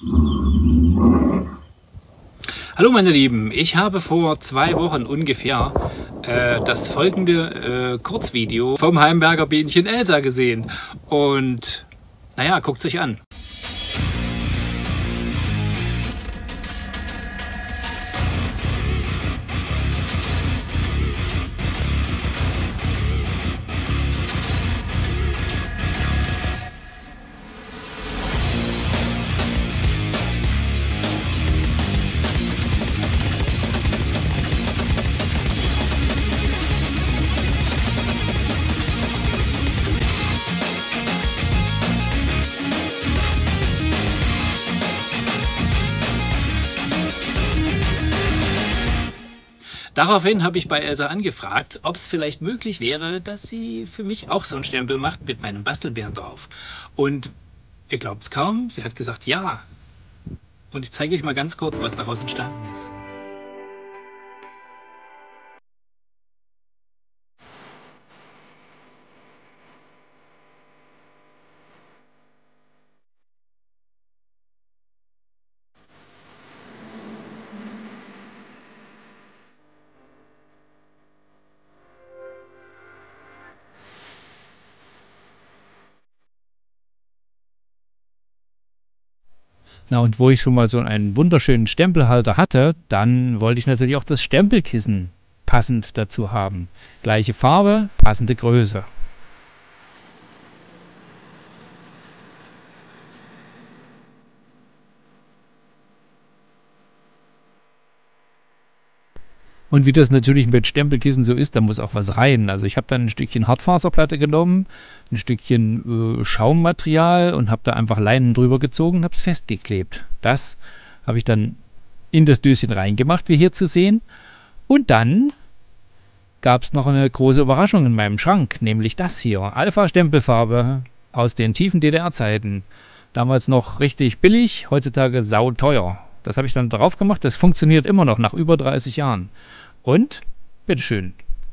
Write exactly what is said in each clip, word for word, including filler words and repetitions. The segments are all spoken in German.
Hallo meine Lieben, ich habe vor zwei Wochen ungefähr äh, das folgende äh, Kurzvideo vom Heimberger Bienchen Elsa gesehen und naja, guckt sich an. Daraufhin habe ich bei Elsa angefragt, ob es vielleicht möglich wäre, dass sie für mich auch so einen Stempel macht mit meinem Bastelbären drauf. Und ihr glaubt es kaum, sie hat gesagt ja. Und ich zeige euch mal ganz kurz, was daraus entstanden ist. Na, und wo ich schon mal so einen wunderschönen Stempelhalter hatte, dann wollte ich natürlich auch das Stempelkissen passend dazu haben. Gleiche Farbe, passende Größe. Und wie das natürlich mit Stempelkissen so ist, da muss auch was rein. Also ich habe dann ein Stückchen Hartfaserplatte genommen, ein Stückchen äh, Schaummaterial und habe da einfach Leinen drüber gezogen und habe es festgeklebt. Das habe ich dann in das Döschen reingemacht, wie hier zu sehen. Und dann gab es noch eine große Überraschung in meinem Schrank, nämlich das hier. Alpha-Stempelfarbe aus den tiefen D D R-Zeiten. Damals noch richtig billig, heutzutage sauteuer. Das habe ich dann drauf gemacht, das funktioniert immer noch nach über dreißig Jahren. Und, bitteschön.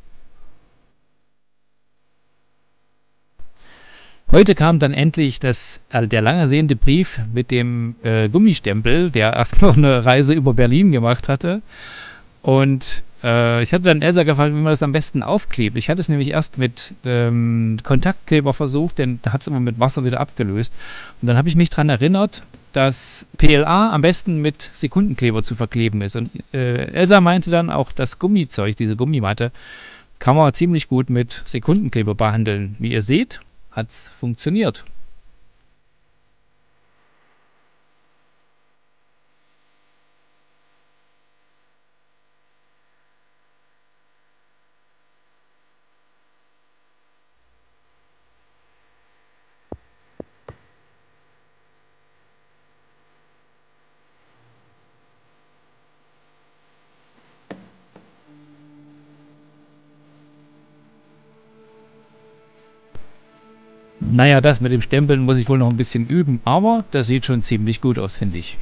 Heute kam dann endlich das, äh, der lang ersehnte Brief mit dem äh, Gummistempel, der erst noch eine Reise über Berlin gemacht hatte. Und äh, ich hatte dann Elsa gefragt, wie man das am besten aufklebt. Ich hatte es nämlich erst mit ähm, Kontaktkleber versucht, denn da hat es immer mit Wasser wieder abgelöst. Und dann habe ich mich daran erinnert, dass P L A am besten mit Sekundenkleber zu verkleben ist. Und äh, Elsa meinte dann auch, das Gummizeug, diese Gummimatte, kann man ziemlich gut mit Sekundenkleber behandeln. Wie ihr seht, hat es funktioniert. Naja, das mit dem Stempeln muss ich wohl noch ein bisschen üben, aber das sieht schon ziemlich gut aus, finde ich.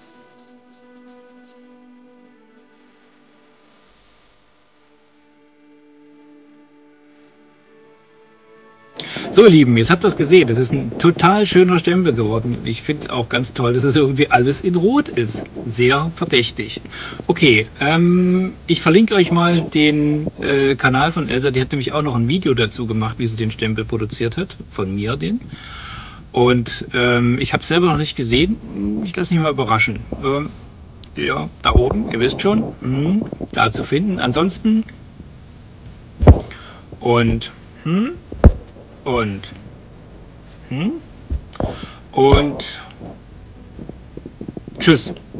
So ihr Lieben, jetzt habt ihr es gesehen, das ist ein total schöner Stempel geworden. Ich finde es auch ganz toll, dass es irgendwie alles in Rot ist. Sehr verdächtig. Okay, ähm, ich verlinke euch mal den äh, Kanal von Elsa, die hat nämlich auch noch ein Video dazu gemacht, wie sie den Stempel produziert hat, von mir den. Und ähm, ich habe es selber noch nicht gesehen, ich lasse mich mal überraschen. Ähm, ja, da oben, ihr wisst schon, mh, da zu finden. Ansonsten und hm, und hm, und tschüss.